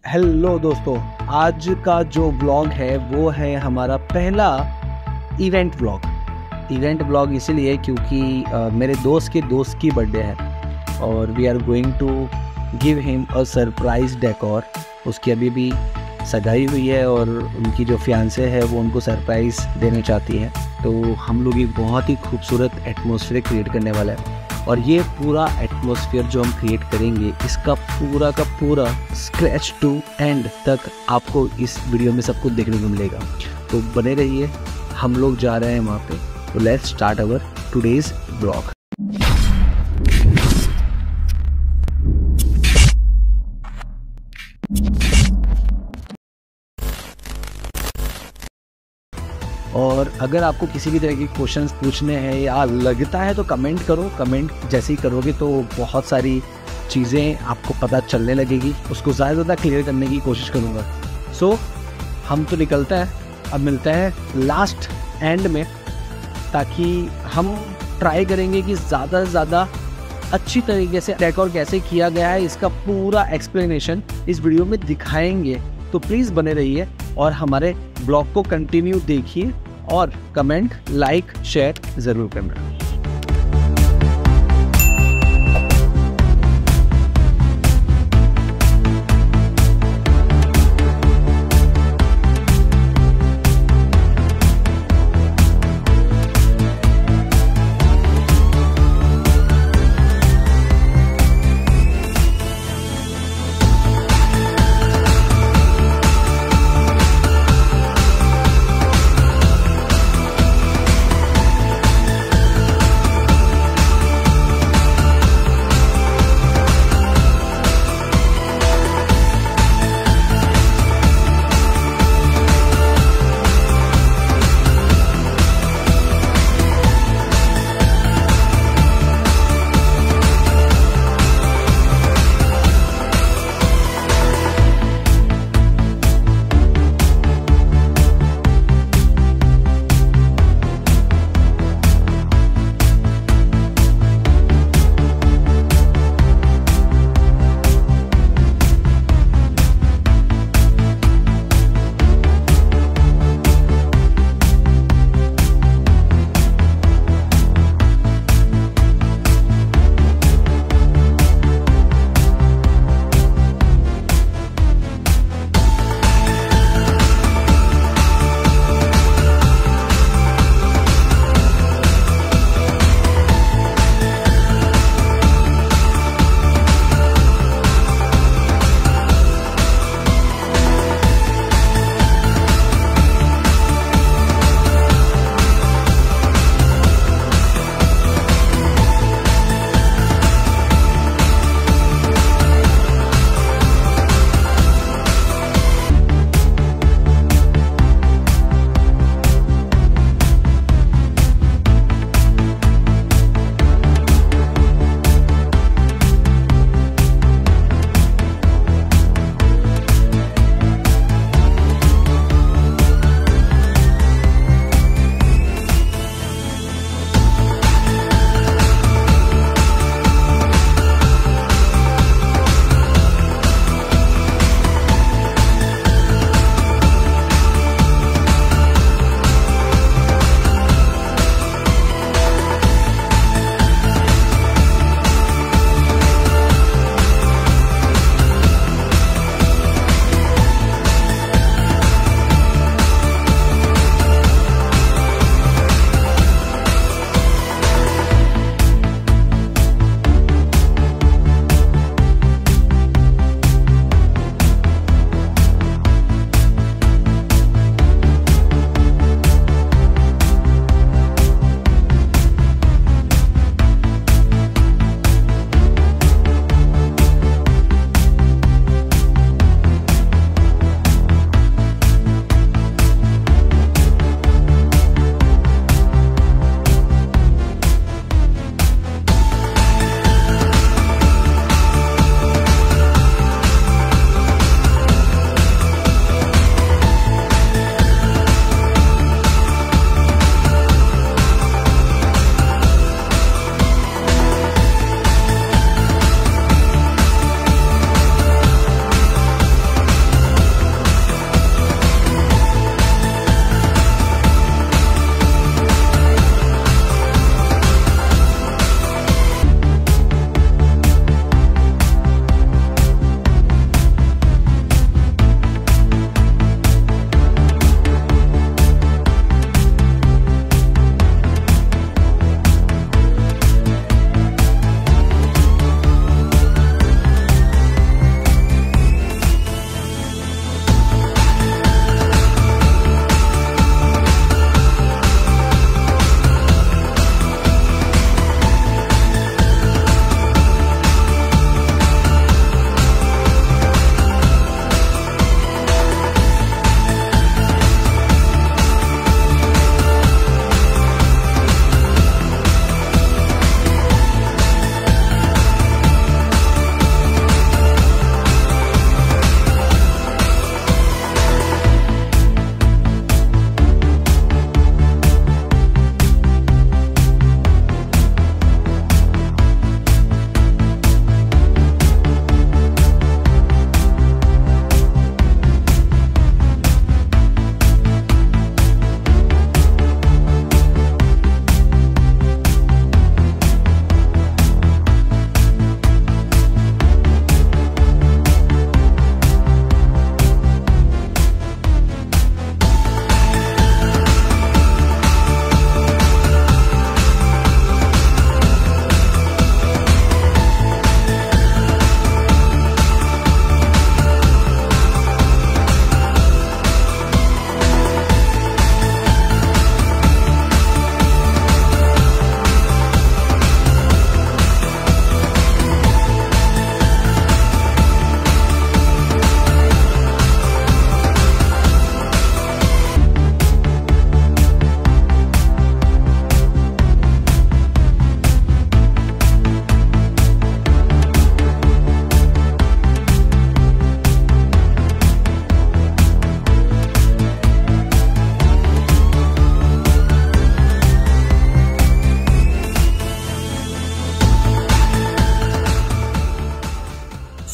Hello दोस्तों, आज का जो ब्लॉग है वो है हमारा पहला इवेंट ब्लॉग इसीलिए क्योंकि मेरे दोस्त की बर्थडे है और we are going to give him a surprise decor. उसकी अभी भी सगाई हुई है और उनकी जो फियांसे है वो उनको सरप्राइज़ देना चाहती है, तो हम लोग एक बहुत ही खूबसूरत एटमॉस्फेयर क्रिएट करने वाला है। और ये पूरा एटमॉस्फेयर जो हम क्रिएट करेंगे इसका पूरा का पूरा स्क्रैच टू एंड तक आपको इस वीडियो में सब कुछ देखने को मिलेगा, तो बने रहिए। हम लोग जा रहे हैं वहाँ पे, तो let's start our today's blog. और अगर आपको किसी भी तरह के क्वेश्चंस पूछने हैं या लगता है तो कमेंट करो। कमेंट जैसे ही करोगे तो बहुत सारी चीज़ें आपको पता चलने लगेगी, उसको ज़्यादा क्लियर करने की कोशिश करूँगा। सो हम तो निकलते हैं, अब मिलते हैं लास्ट एंड में, ताकि हम ट्राई करेंगे कि ज़्यादा से ज़्यादा अच्छी तरीके से डेकोर कैसे किया गया है इसका पूरा एक्सप्लेनेशन इस वीडियो में दिखाएंगे। तो प्लीज़ बने रहिए और हमारे ब्लॉग को कंटिन्यू देखिए और कमेंट, लाइक, शेयर ज़रूर करना।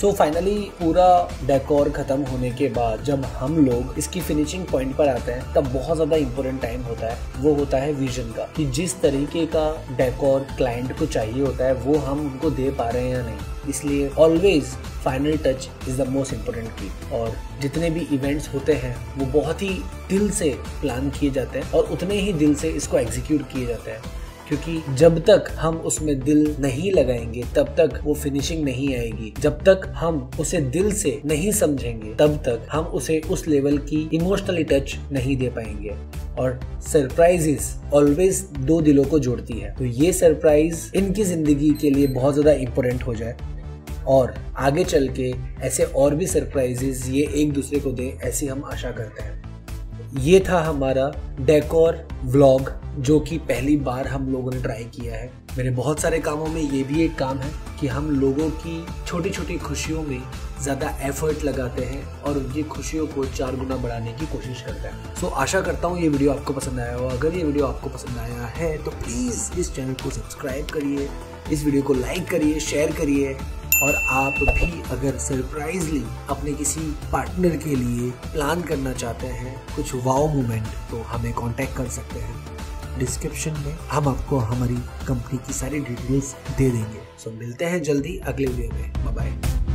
सो फाइनली पूरा डेकोर खत्म होने के बाद जब हम लोग इसकी फिनिशिंग पॉइंट पर आते हैं तब बहुत ज्यादा इंपॉर्टेंट टाइम होता है। वो होता है विजन का, कि जिस तरीके का डेकोर क्लाइंट को चाहिए होता है वो हम उनको दे पा रहे हैं या नहीं। इसलिए always final touch is the most important key. और जितने भी इवेंट्स होते हैं वो बहुत ही दिल से प्लान किए जाते हैं और उतने ही दिल से इसको एग्जीक्यूट किए जाते हैं, क्योंकि जब तक हम उसमें दिल नहीं लगाएंगे तब तक वो फिनिशिंग नहीं आएगी। जब तक हम उसे दिल से नहीं समझेंगे तब तक हम उसे उस लेवल की इमोशनली टच नहीं दे पाएंगे। और सरप्राइजेस ऑलवेज दो दिलों को जोड़ती है, तो ये सरप्राइज इनकी जिंदगी के लिए बहुत ज्यादा इम्पोर्टेंट हो जाए और आगे चल के ऐसे और भी सरप्राइजेस ये एक दूसरे को दे, ऐसी हम आशा करते हैं। ये था हमारा डेकोर व्लॉग जो कि पहली बार हम लोगों ने ट्राई किया है। मेरे बहुत सारे कामों में ये भी एक काम है कि हम लोगों की छोटी छोटी खुशियों में ज़्यादा एफर्ट लगाते हैं और उनकी खुशियों को 4 गुना बढ़ाने की कोशिश करते हैं। सो आशा करता हूँ ये वीडियो आपको पसंद आया हो। अगर ये वीडियो आपको पसंद आया है तो प्लीज़ इस चैनल को सब्सक्राइब करिए, इस वीडियो को लाइक करिए, शेयर करिए। और आप भी अगर सरप्राइजली अपने किसी पार्टनर के लिए प्लान करना चाहते हैं कुछ वाओ मोमेंट, तो हमें कांटेक्ट कर सकते हैं। डिस्क्रिप्शन में हम आपको हमारी कंपनी की सारी डिटेल्स दे देंगे। सो मिलते हैं जल्दी अगले वीडियो में। Bye bye.